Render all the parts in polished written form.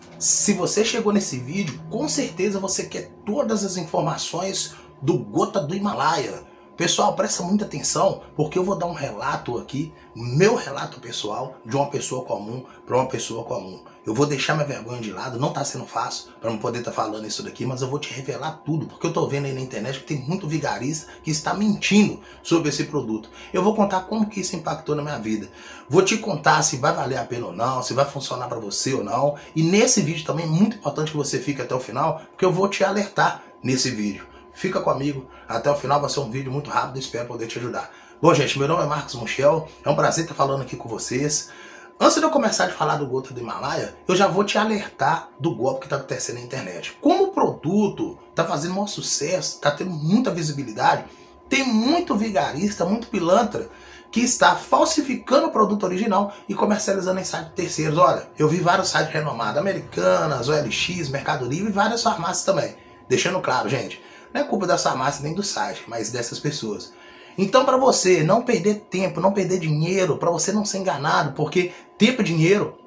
Se você chegou nesse vídeo, com certeza você quer todas as informações do Gota do Himalaia. Pessoal, presta muita atenção, porque eu vou dar um relato aqui, meu relato pessoal, de uma pessoa comum para uma pessoa comum. Eu vou deixar minha vergonha de lado, não está sendo fácil para não poder estar falando isso daqui, mas eu vou te revelar tudo, porque eu estou vendo aí na internet que tem muito vigarista que está mentindo sobre esse produto. Eu vou contar como que isso impactou na minha vida. Vou te contar se vai valer a pena ou não, se vai funcionar para você ou não. E nesse vídeo também é muito importante que você fique até o final, porque eu vou te alertar nesse vídeo. Fica comigo, até o final vai ser um vídeo muito rápido, espero poder te ajudar. Bom, gente, meu nome é Marcos Muchel, é um prazer estar falando aqui com vocês. Antes de eu começar a falar do Gota do Himalaia, eu já vou te alertar do golpe que está acontecendo na internet. Como o produto está fazendo um maior sucesso, está tendo muita visibilidade, tem muito vigarista, muito pilantra, que está falsificando o produto original e comercializando em sites terceiros. Olha, eu vi vários sites renomados, Americanas, OLX, Mercado Livre e várias farmácias também. Deixando claro, gente, não é culpa das farmácias nem do site, mas dessas pessoas. Então, para você não perder tempo, não perder dinheiro, para você não ser enganado, porque tempo e dinheiro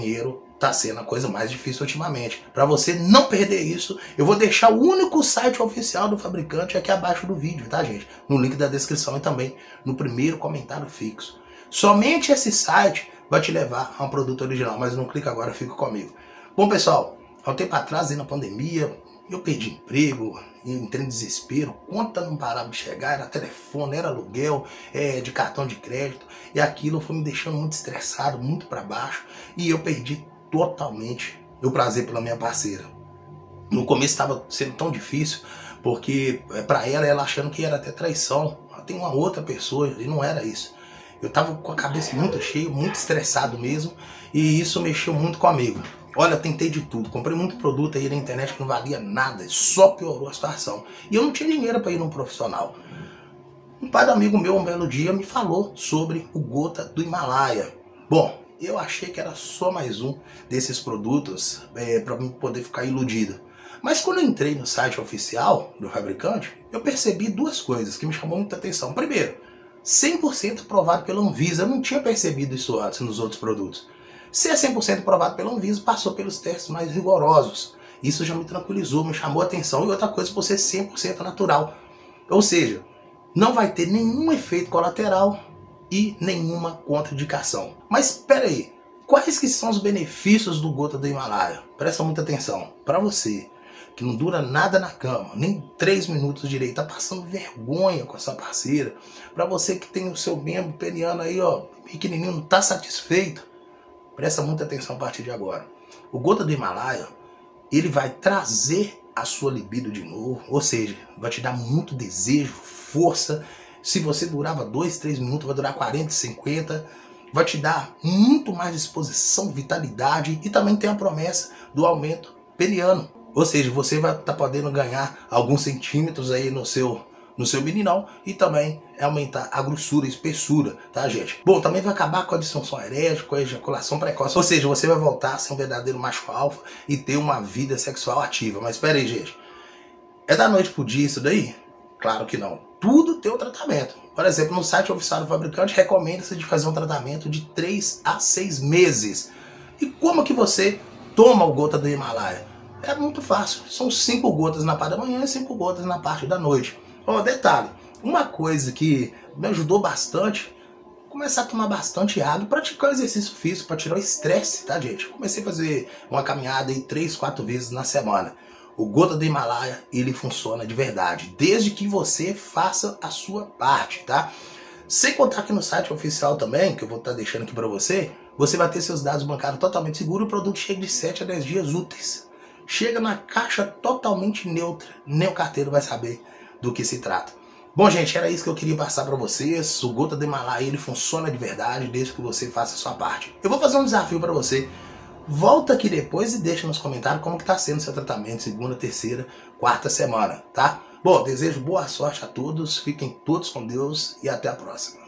está sendo a coisa mais difícil ultimamente. Para você não perder isso, eu vou deixar o único site oficial do fabricante aqui abaixo do vídeo, tá, gente? No link da descrição e também no primeiro comentário fixo. Somente esse site vai te levar a um produto original, mas não clica agora, fica comigo. Bom, pessoal, há um tempo atrás, aí na pandemia, eu perdi emprego, entrei em desespero, conta não parava de chegar, era telefone, era aluguel, de cartão de crédito, e aquilo foi me deixando muito estressado, muito para baixo, e eu perdi totalmente o prazer pela minha parceira. No começo estava sendo tão difícil, porque para ela achando que era até traição, tem uma outra pessoa, e não era isso. Eu estava com a cabeça muito cheia, muito estressado mesmo, e isso mexeu muito comigo. Olha, eu tentei de tudo, comprei muito produto aí na internet que não valia nada, só piorou a situação. E eu não tinha dinheiro para ir num profissional. Um pai do amigo meu, um belo dia, me falou sobre o Gota do Himalaia. Bom, eu achei que era só mais um desses produtos para mim poder ficar iludido. Mas quando eu entrei no site oficial do fabricante, eu percebi duas coisas que me chamou muita atenção. Primeiro, 100% aprovado pela Anvisa. Eu não tinha percebido isso antes nos outros produtos. Se é 100% aprovado pela Anvisa, passou pelos testes mais rigorosos. Isso já me tranquilizou, me chamou a atenção. E outra coisa, por ser 100% natural. Ou seja, não vai ter nenhum efeito colateral e nenhuma contraindicação. Mas espera aí, quais que são os benefícios do Gota do Himalaia? Presta muita atenção. Para você que não dura nada na cama, nem 3 minutos direito, tá passando vergonha com a sua parceira. Para você que tem o seu membro peniano aí, ó, pequenininho, não tá satisfeito, presta muita atenção a partir de agora. O Gota do Himalaia, ele vai trazer a sua libido de novo, ou seja, vai te dar muito desejo, força. Se você durava 2, 3 minutos, vai durar 40, 50. Vai te dar muito mais disposição, vitalidade e também tem a promessa do aumento peniano. Ou seja, você vai estar podendo ganhar alguns centímetros aí no seu meninão e também aumentar a grossura, a espessura, tá, gente? Bom, também vai acabar com a disfunção erétil, com a ejaculação precoce. Ou seja, você vai voltar a ser um verdadeiro macho alfa e ter uma vida sexual ativa. Mas espera aí, gente. É da noite pro dia isso daí? Claro que não. Tudo tem um tratamento. Por exemplo, no site oficial do fabricante, recomenda-se de fazer um tratamento de 3 a 6 meses. E como que você toma o Gota do Himalaia? É muito fácil. São 5 gotas na parte da manhã e 5 gotas na parte da noite. Ó, detalhe, uma coisa que me ajudou bastante, começar a tomar bastante água e praticar exercício físico para tirar o estresse, tá, gente? Comecei a fazer uma caminhada aí 3, 4 vezes na semana. O Gota do Himalaia, ele funciona de verdade, desde que você faça a sua parte, tá? Sem contar que no site oficial também, que eu vou estar deixando aqui para você vai ter seus dados bancários totalmente seguros e o produto chega de 7 a 10 dias úteis. Chega na caixa totalmente neutra, nem o carteiro vai saber do que se trata. Bom, gente, era isso que eu queria passar para vocês. O Gota do Himalaia, ele funciona de verdade desde que você faça a sua parte. Eu vou fazer um desafio para você. Volta aqui depois e deixa nos comentários como que tá sendo o seu tratamento, segunda, terceira, quarta semana, tá? Bom, desejo boa sorte a todos, fiquem todos com Deus e até a próxima.